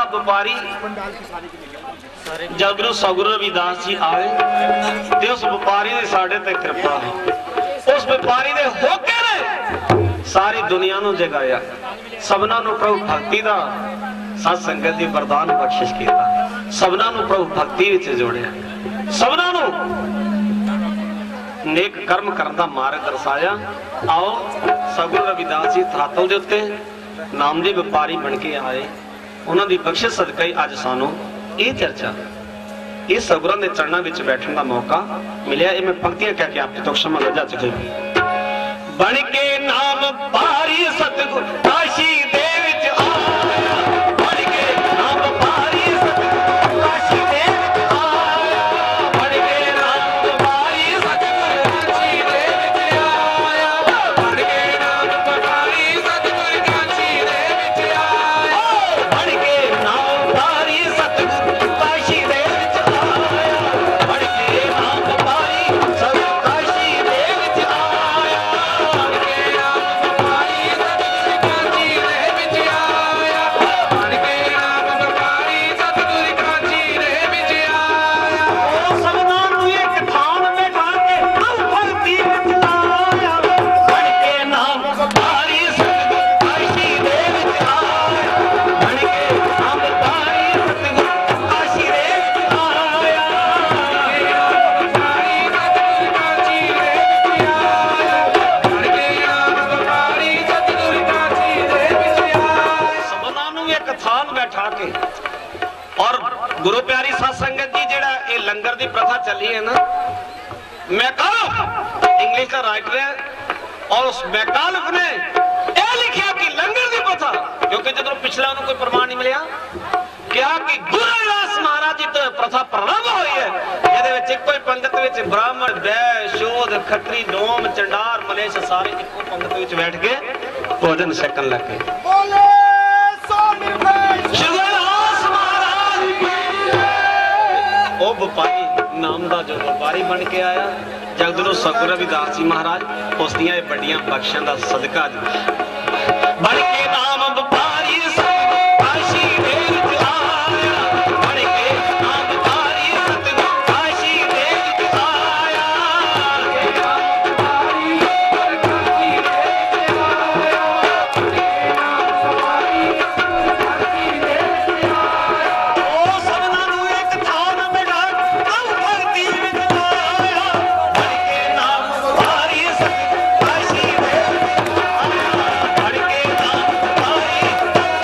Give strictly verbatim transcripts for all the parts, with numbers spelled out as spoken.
व्यापारी जब सतगुरु रविदास जी आए तो उस व्यापारी की साढ़े ते कृपा है। उस व्यापारी के होके ने सारी दुनिया नूं जगाया, सबना नूं प्रभु भक्ति का सत संगत की वरदान बख्शिश किया, सबना नूं प्रभु भक्ति विच जोड़िया, सबना नूं नेक कर्म करने का मार्ग दर्शाया। आओ सतगुरु रविदास जी थातों के उत्ते नामदेव व्यापारी बन के आए, उन्होंने बख्शिश सदका ही अज सानू ये चर्चा ये सतगुरां दे चरणों में बैठने का मौका मिले। ये मैं पंक्तियां कह के आपके तो क्षमा लजा चुके बन के नाम पारी सतगुरु काशी दे विच आया, बन के नाम पारी सतगुरु काशी दे विच आया, बन के नाम पारी सतगुरु काशी दे विच आया, बन के नाम पारी सतगुरु काशी दे विच आया, बन के नाम पारी सतगुरु काशी दे विच आया, बन के नाम पारी सतगुरु काशी दे विच आया, बन के नाम पारी सतगुरु काशी दे विच आया, बन के नाम पारी सतगुरु काशी दे विच आया। ओ सबना नूं एक थान बैठा के प्रभु भक्ति विच लाया, बन के नाम पारी सतगुरु काशी दे विच आया, बन के नाम पारी सतगुरु काशी दे विच आया, पारी सतगुरु काशी दे विच आया, बन के नाम पारी सतगुरु काशी दे विच आया। सबना नूं एक थान बैठा के और गुरु प्यारी साध संगत जी जेड़ा ये लंगर की प्रथा चली है ना, मैकालफ इंग्लिश का राइटर है और उस मैकालफ ने यह लिखा कि लंगर की प्रथा, क्योंकि जो पिछला कोई प्रमाण नहीं मिला क्या कि गुरु रविदास महाराज जी तो प्रथा प्रारंभ हुई है जिहदे इको ही पंगत विच ब्राह्मण वैश्य शोध खत्री डोम चंडार मलेश सारे इको पंगत विच बैठ के भोजन छकन लगे। ओ व्यापारी नाम का जो व्यापारी बन के आया जगदगुरु सतगुरु रविदास जी महाराज उस दियां बड़ियां बख्शां दा सदका बन के नाम व्यापारी सतगुरु काशी दे विच आया, बन के नाम व्यापारी सतगुरु काशी दे विच आया, व्यापारी सतगुरु काशी दे विच आया, बन के नाम व्यापारी सतगुरु काशी दे विच आया। ओ सबना नूं एक थान बैठा प्रभु भक्ति विच लाया, बन के नाम व्यापारी सतगुरु काशी दे विच आया, बन के नाम व्यापारी बन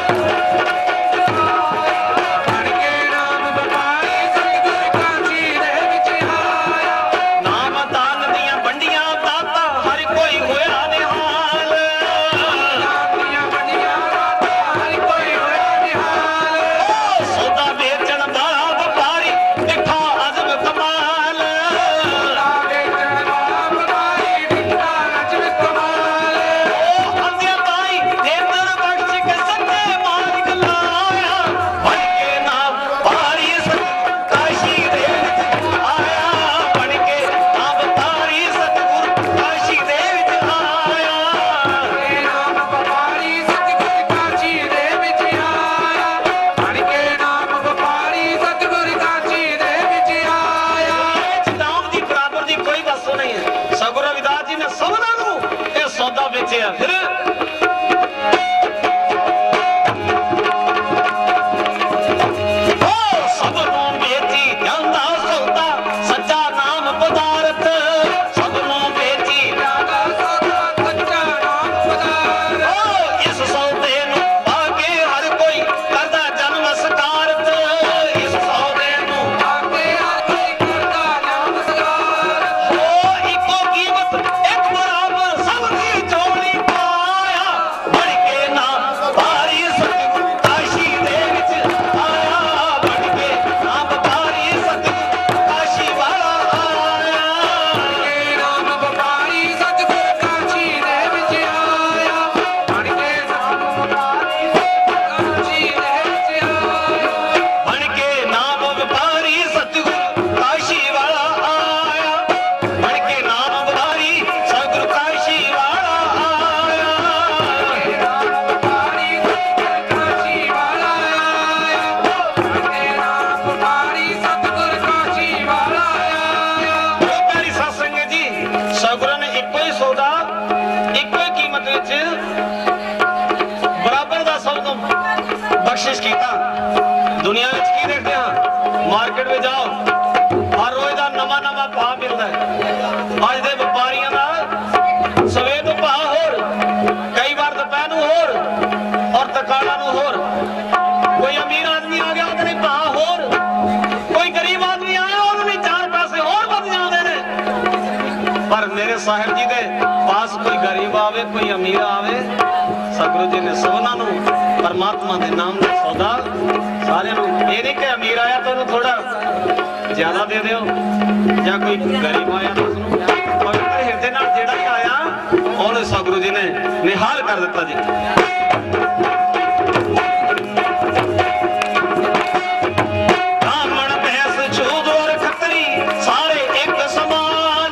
के नाम व्यापारी सतगुरु काशी दे विच आया। नाम दान दियां बंडियां दाता हर कोई होया निहाल, नाम दियां बंडियां दाता हर कोई होया निहाल, ओ सौदा बेचण वाला व्यापारी दिखा अजब कमाल, सौदा बेचण वाला व्यापारी दिखा अजब कमाल, ओ हंसिया ताई देंदर बख्श के सच्चे मालिक लाया, बन के नाम व्यापारी सतगुरु काशी दे विच आया, बन के नाम व्यापारी सतगुरु काशी दे विच आया, बन के नाम व्यापारी सतगुरु काशी दे विच आया, बन के नाम व्यापारी सतगुरु काशी दे विच आया। नाम दी बराबर दी कोई वस्तु नहीं है। सतगुरु रविदास जी ने सबना नूं ये सौदा बेचिया। फिर ओ सबनों बेची ਜਾਂਦਾ ਸੌਦਾ ਸੱਚਾ ਨਾਮ ਪਦਾਰਥ, सबनों बेची ਜਾਂਦਾ ਸੌਦਾ ਸੱਚਾ ਨਾਮ ਪਦਾਰਥ, ਓ ਇਸ ਸੌਦੇ ਨੂੰ ਪਾ ਕੇ ਹਰ ਕੋਈ ਕਰਦਾ ਜਨਮ ਸਕਾਰਤ, ਇਸ ਸੌਦੇ ਨੂੰ ਪਾ ਕੇ ਹਰ ਕੋਈ ਕਰਦਾ ਜਨਮ ਸਕਾਰਤ, ਓ ਇੱਕੋ ਕੀਮਤ ਇੱਕ ਬਰਾਬਰ ਸਭ ਦੀ ਚੋਲੀ ਪਾ बख्शिश किया। दुनिया में की देखते हैं, मार्केट में जाओ हर रोज का नवा नवा भाव मिलता है। अज के व्यापारियों का सवेर तो भाव होर, कई बार दोपहर होर और तकाला होर। कोई अमीर आदमी आ गया उन्हें भाव होर, कोई गरीब आदमी आया उन्हें चार पैसे होर बद जाते हैं। पर मेरे साहिब जी के पास कोई गरीब आवे कोई अमीर आवे, सतगुरु जी ने सबना परमात्मा के नाम का सौदा सारे ये नहीं कि अमीर आया तो थोड़ा ज्यादा दे दो, या कोई गरीब आया तो पवित्र हिरदे नाल जेड़ा ही आया उन्हें सतगुरु जी ने निहाल कर दिता जी। ब्राह्मण भैंस छूत और खत्री सारे एक समान,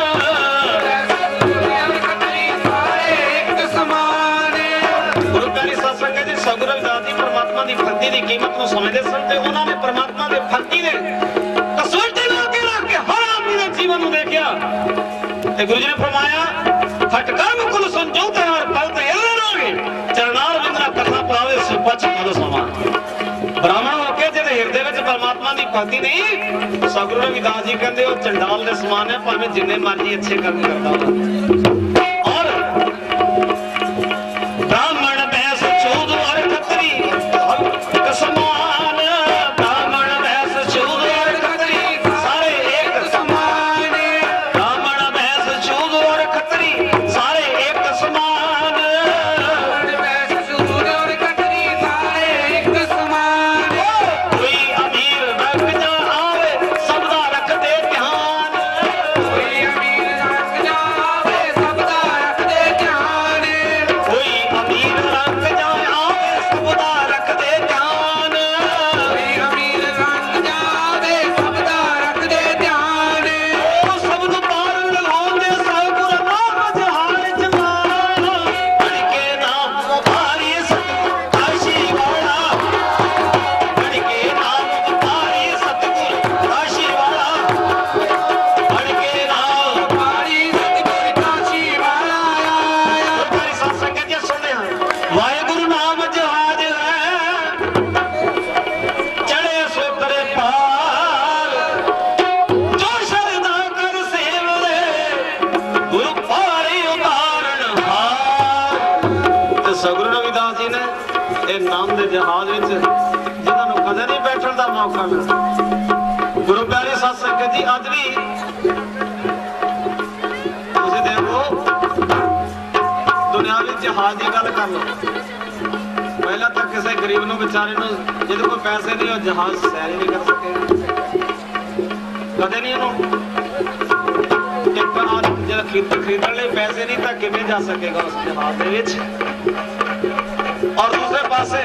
गुरु प्यारी सत्संग जी सतगुरु रविदास जी परमात्मा की भक्ति की कीमत को समझते सन ते उन्होंने परमात्मा की भक्ति ने कसौटी ला के रख के हर आदमी के जीवन में देखा। गुरु जी ने फरमाया फटका मुकुल संजोत है और पल तो हिलने दोगे, चरणार बिंद्रा करना पावे सुपच करो समान। ब्राह्मण होके जिहदे हिरदे विच परमात्मा की भक्ति नहीं, सतगुरु रविदास जी कहते हो चंडाल दे समान है, भावें जिन्ने मर्जी अच्छे कर्म करता हो। और ब्राह्मण भैंस चूद और खत्री समान, ब्राह्मण भैंस चूद और खत्री सारे एक समान, ब्राह्मण भैंस चूद और खत्री सारे एक समान, भैंस चूद और खत्री सारे एक समान। कोई अमीर रख जा आवे सबदा रख दे ध्यान, कोई अमीर रख जा आवे सबदा रख दे ध्यान, कोई अमीर रख जा आवे सबदा रख दे ध्यान, कोई अमीर रख जा आवे सबदा रख दे ध्यान। ओ शब्द पार लगाਉਂਦੇ ਸਤਿਗੁਰ ਨਾਮ ਜਹਾਜ ਜਮਾਨ, ਬਣ ਕੇ ਨਾਮ ਵਪਾਰੀ ਸਤਿਗੁਰ ਕਾਸ਼ੀ ਵਾਲਾ, ਬਣ ਕੇ ਨਾਮ ਵਪਾਰੀ ਸਤਿਗੁਰ ਕਾਸ਼ੀ ਵਾਲਾ, ਬਣ ਕੇ ਨਾਮ ਵਪਾਰੀ ਸਤਿਗੁਰ ਕਾਸ਼ੀ ਵਾਲਾ ਆਇਆ। ਗੁਰਬਾਣੀ ਸਤਸੰਗ ਜੀ ਸੁਣਦੇ ਹਾਂ, ਵਾਹਿਗੁਰੂ ਨਾਮ ਜਹਾਜ ਹੈ ਚੜੇ ਸੋਤਰੇ ਪਾਰ, ਜੋ ਸ਼ਰਦਾ ਕਰ ਸੇਵਦੇ ਗੁਰੂ ਪਾਰੀ ਉਤਾਰਨ ਹਾਰ। ਤੇ ਸਤਿਗੁਰੂ ਰਵਿਦਾਸ ਜੀ ਨੇ ਇਹ ਨਾਮ ਦੇ ਜਹਾਜ਼ ਵਿੱਚ ਜਿਨ੍ਹਾਂ ਨੂੰ ਕਦੇ ਨਹੀਂ ਬੈਠਣ ਦਾ ਮੌਕਾ ਮਿਲਦਾ। ਗੁਰੂ ਪਿਆਰੇ ਸਤ ਸੰਗਤ ਜੀ ਅੱਜ ਵੀ ਤੁਸੀਂ ਦੇਖੋ ਦੁਨੀਆ ਵਿੱਚ ਜਹਾਜ਼ ਦੀ ਗੱਲ ਕਰ ਲਓ, ਪਹਿਲਾਂ ਤਾਂ ਕਿਸੇ ਗਰੀਬ ਨੂੰ ਵਿਚਾਰੇ ਨੂੰ ਜਿਹਦੇ ਕੋਲ ਪੈਸੇ ਨਹੀਂ ਉਹ ਜਹਾਜ਼ ਸੈਰ ਨਹੀਂ ਕਰ ਸਕੇ, ਕਦੇ ਨਹੀਂ ਉਹਨੂੰ ਇੱਕ ਆਦਮੀ ਜਿਹੜਾ ਖਰੀਦ ਖਰੀਦਣ ਲਈ ਪੈਸੇ ਨਹੀਂ ਤਾਂ ਕਿਵੇਂ ਜਾ ਸਕੇਗਾ ਉਸ ਜਹਾਜ਼ ਦੇ ਵਿੱਚ। ਔਰ ਦੂਸਰੇ ਪਾਸੇ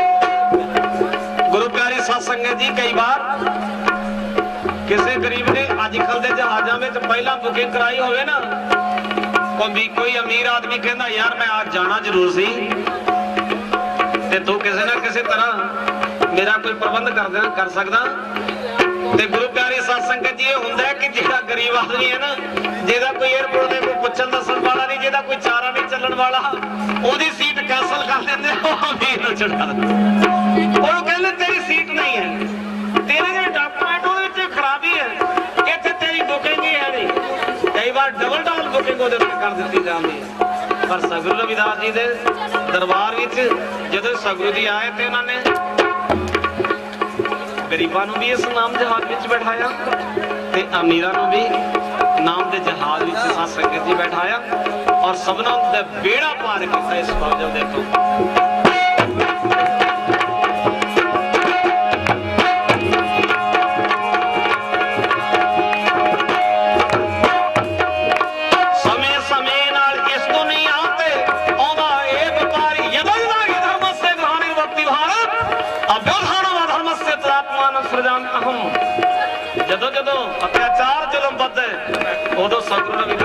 ਗੁਰੂ ਪਿਆਰੀ ਸਤ ਸੰਗਤ ਜੀ ਕਈ ਵਾਰ ਕਿਸੇ ਗਰੀਬ ਨੇ ਅੱਜ ਕੱਲ ਦੇ ਜਹਾਜ਼ਾਂ ਵਿੱਚ ਪਹਿਲਾਂ ਬੁਕਿੰਗ ਕਰਾਈ ਹੋਵੇ ਨਾ, ਕੋਈ ਕੋਈ ਅਮੀਰ ਆਦਮੀ ਕਹਿੰਦਾ ਯਾਰ ਮੈਂ ਅੱਜ ਜਾਣਾ ਜ਼ਰੂਰ ਸੀ ਤੇ ਤੂੰ ਕਿਸੇ ਨਾ ਕਿਸੇ ਤਰ੍ਹਾਂ ਮੇਰਾ ਕੋਈ ਪ੍ਰਬੰਧ ਕਰ ਦੇ ਕਰ ਸਕਦਾ। ਤੇ ਗੁਰੂ ਪਿਆਰੀ ਸਤ ਸੰਗਤ ਜੀ ਇਹ ਹੁੰਦਾ ਕਿ ਜਿਹੜਾ ਗਰੀਬ ਆਦਮੀ ਹੈ ਨਾ, ਜਿਹਦਾ ਕੋਈ 에어ਪੋਰਟ ਤੇ ਕੋਈ ਪੁੱਛਣ ਦੱਸਣ ਵਾਲਾ ਨਹੀਂ, ਜਿਹਦਾ ਕੋਈ ਚਾਰਾ ਨਹੀਂ ਚੱਲਣ ਵਾਲਾ, ਉਹਦੀ ਸੀਟ ਕੈਂਸਲ ਕਰ ਦਿੰਦੇ, ਉਹ ਅਮੀਰ ਨੂੰ ਚੜਾ ਦਿੰਦੇ। ਉਹ ਕਹਿੰਦੇ ਤੇਰੀ ਸੀਟ ਨਹੀਂ ਹੈ, ਤੇਰੇ ਜਿਹੜੇ ਡਾਕੂਮੈਂਟ ਉਹਦੇ ਵਿੱਚ ਖਰਾਬੀ ਹੈ, ਇੱਥੇ ਤੇਰੀ ਬੁਕਿੰਗ ਹੀ ਹੈ ਨਹੀਂ। ਕਈ ਵਾਰ ਡਬਲ ਡਬਲ ਬੁਕਿੰਗ ਉਹਦੇ ਉੱਤੇ ਕਰ ਦਿੱਤੀ ਜਾਂਦੀ ਹੈ। ਪਰ ਸਤਿਗੁਰੂ ਰਵਿਦਾਸ ਜੀ ਦੇ ਦਰਬਾਰ ਵਿੱਚ ਜਦੋਂ ਸਤਿਗੁਰੂ ਜੀ ਆਏ ਤੇ ਉਹਨਾਂ ਨੇ ਗਰੀਬਾਂ ਨੂੰ ਵੀ ਇਸ ਨਾਮ ਜਹਾਜ਼ ਵਿੱਚ ਬਿਠਾਇਆ ਤੇ ਅਮੀਰਾਂ ਨੂੰ ਵੀ ਨਾਮ ਦੇ ਜਹਾਜ਼ ਵਿੱਚ ਸਤ ਸੰਗਤ ਜੀ ਬਿਠਾਇਆ ਔਰ ਸਭਨਾਂ ਦਾ ਬੇੜਾ ਪਾਰ ਕੀਤਾ ਇਸ ਫੌਜ ਦੇ ਤੋਂ। ਜਦੋਂ ਜਦੋਂ ਅਤਿਆਚਾਰ ਜ਼ੁਲਮ ਵੱਧੇ ਉਦੋਂ ਸਤਿਗੁਰੂ